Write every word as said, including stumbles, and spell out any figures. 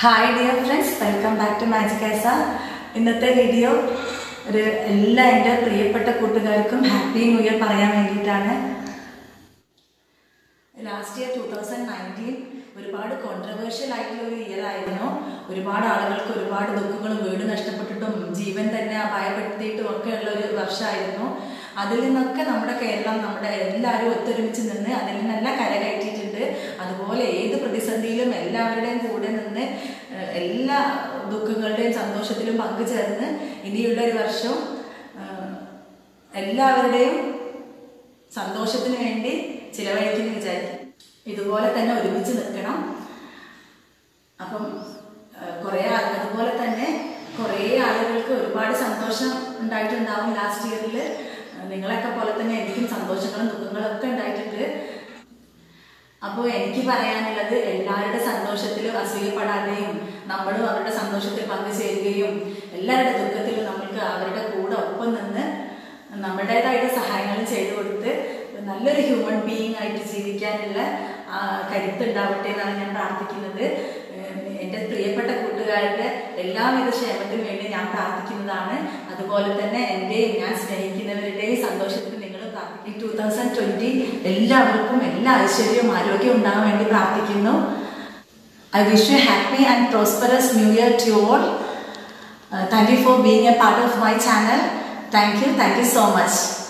Hi dear friends, welcome back to magic Asa. ഇന്നത്തെ video ഒരു എല്ലാ എൻ്റെ പ്രിയപ്പെട്ട കൂട്ടുകാർക്കും ഹാപ്പി ന്യൂ ഇയർ പറയാൻ വേണ്ടിയിട്ടാണ്. Last year two thousand nineteen ഒരുപാട് കോൺട്രവേഴ്ഷ്യൽ ആയിട്ടുള്ള ഒരു ഇയർ ആയിരുന്നു. ഒരുപാട് ആളുകൾക്ക് ഒരുപാട് ദുഃഖങ്ങളും വീട് നഷ്ടപ്പെട്ടിട്ടും ജീവൻ തന്നെ അപായപ്പെടുത്തിയിട്ടും ഒക്കെ ഉള്ള ഒരു വർഷമായിരുന്നു. അതിൽ നിന്നൊക്കെ നമ്മുടെ കേരളം, നമ്മുടെ എല്ലാവരും ഒത്തൊരുമിച്ച് നിന്ന് അതിൽ നിന്നെല്ലാം കരകയറ്റിയിട്ടുണ്ട്. അതുപോലെ ഏത് പ്രതിസന്ധിയിലും എല്ലാവരുടെയും കൂടെ നിന്ന് എല്ലാ ദുഃഖങ്ങളുടെയും സന്തോഷത്തിലും പങ്കുചേർന്ന് ഇനിയുള്ള ഒരു വർഷം എല്ലാവരുടെയും സന്തോഷത്തിന് വേണ്ടി ചിലവഴിക്കുന്നു വിചാരിക്കും. ഇതുപോലെ തന്നെ ഒരുമിച്ച് നിൽക്കണം. അപ്പം കുറേ അതുപോലെ തന്നെ കുറേ ആളുകൾക്ക് ഒരുപാട് സന്തോഷം ഉണ്ടായിട്ടുണ്ടാവും ലാസ്റ്റ് ഇയറിൽ. നിങ്ങളൊക്കെ പോലെ തന്നെ എനിക്കും സന്തോഷങ്ങളും ദുഃഖങ്ങളും ഒക്കെ ഉണ്ടായിട്ടുണ്ട്. അപ്പോൾ എനിക്ക് പറയാനുള്ളത്, എല്ലാവരുടെ സന്തോഷത്തിലും അസൂയപ്പെടാതെയും നമ്മളും അവരുടെ സന്തോഷത്തിൽ പങ്കുചേരുകയും എല്ലാവരുടെ ദുഃഖത്തിലും നമ്മൾക്ക് അവരുടെ കൂടെ ഒപ്പം നിന്ന് നമ്മുടേതായിട്ട് സഹായങ്ങളും ചെയ്തു കൊടുത്ത് നല്ലൊരു ഹ്യൂമൻ ബീയിങ് ആയിട്ട് ജീവിക്കാനുള്ള കരുത്തുണ്ടാവട്ടെ എന്നാണ് ഞാൻ പ്രാർത്ഥിക്കുന്നത്. എൻ്റെ പ്രിയപ്പെട്ട കൂട്ടുകാരുടെ എല്ലാവിധ ക്ഷേമത്തിനു വേണ്ടി ഞാൻ പ്രാർത്ഥിക്കുന്നതാണ്. അതുപോലെ തന്നെ എൻ്റെയും ഞാൻ സ്നേഹിക്കുന്നവരുടെയും സന്തോഷത്തിന് നിങ്ങൾ പ്രാർത്ഥിക്കും. ടൂ തൗസൻഡ് ട്വൻറ്റി എല്ലാവർക്കും എല്ലാ ഐശ്വര്യവും ആരോഗ്യവും ഉണ്ടാകാൻ വേണ്ടി പ്രാർത്ഥിക്കുന്നു. I wish you happy and prosperous new year to all. Thank you for being a part of my channel. Thank you thank you so much.